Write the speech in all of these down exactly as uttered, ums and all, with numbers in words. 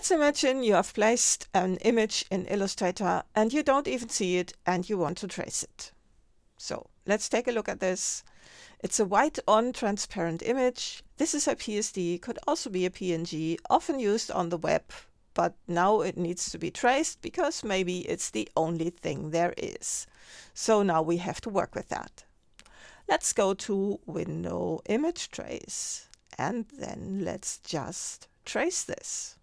Let's imagine you have placed an image in Illustrator and you don't even see it and you want to trace it. So let's take a look at this. It's a white-on transparent image. This is a P S D, could also be a P N G, often used on the web, but now it needs to be traced because maybe it's the only thing there is. So now we have to work with that. Let's go to Window, Image Trace, and then let's just trace this.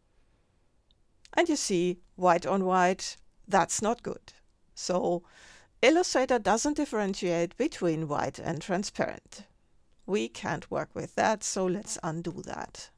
And you see, white on white, that's not good. So Illustrator doesn't differentiate between white and transparent. We can't work with that, so let's undo that.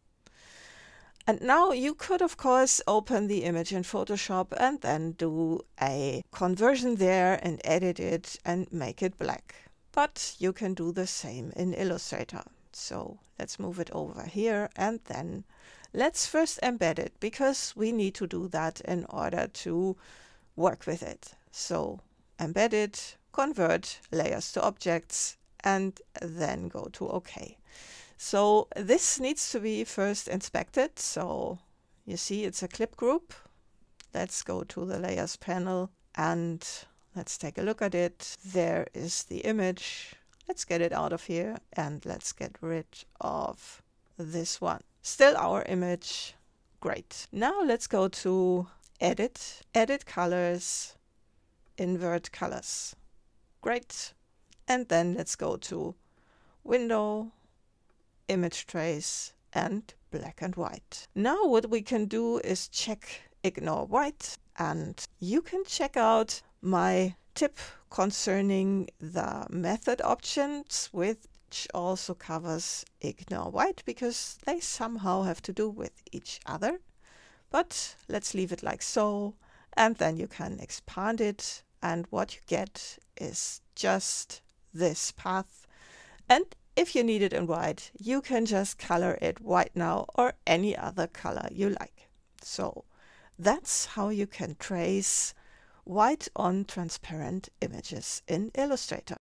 And now you could, of course, open the image in Photoshop and then do a conversion there and edit it and make it black. But you can do the same in Illustrator. So let's move it over here and then let's first embed it, because we need to do that in order to work with it. So embed it, convert layers to objects, and then go to OK. So this needs to be first inspected. So you see it's a clip group. Let's go to the Layers panel and let's take a look at it. There is the image. Let's get it out of here and let's get rid of this one. Still our image. Great. Now let's go to Edit, Edit Colors, Invert Colors. Great. And then let's go to Window, Image Trace, and Black and White. Now what we can do is check Ignore White, and you can check out my tip concerning the method options, which also covers Ignore White, because they somehow have to do with each other. But let's leave it like so, and then you can expand it, and what you get is just this path. And if you need it in white, you can just color it white now or any other color you like. So that's how you can trace white on transparent images in Illustrator.